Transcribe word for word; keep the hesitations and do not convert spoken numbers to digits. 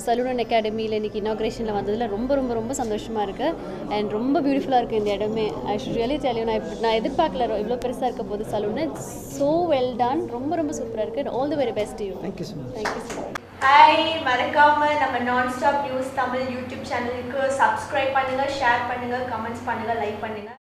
Salon and அகாடமியில் இன்றைக்கி இனாக்ரேஷனில் வந்ததில் ரொம்ப ரொம்ப ரொம்ப சந்தோஷமாக இருக்குது அண்ட் ரொம்ப பியூட்டிஃபுல்லாக இருக்குது இந்த இடமே. I should really tell you, நான் இப்படி நான் எதிர்பார்க்கல இவ்வளோ பெருசாக இருக்க போது சலூன். ஸோ வெல் டன், ரொம்ப ரொம்ப சூப்பராக இருக்குது. All the very best you. Thank you so much. Thank you so much. Hi, மறக்காம நம்ம non stop news Tamil YouTube சேனலுக்கு சப்ஸ்கிரைப் பண்ணுங்கள், ஷேர் பண்ணுங்கள், கமெண்ட்ஸ் பண்ணுங்கள், லைக் பண்ணுங்கள்.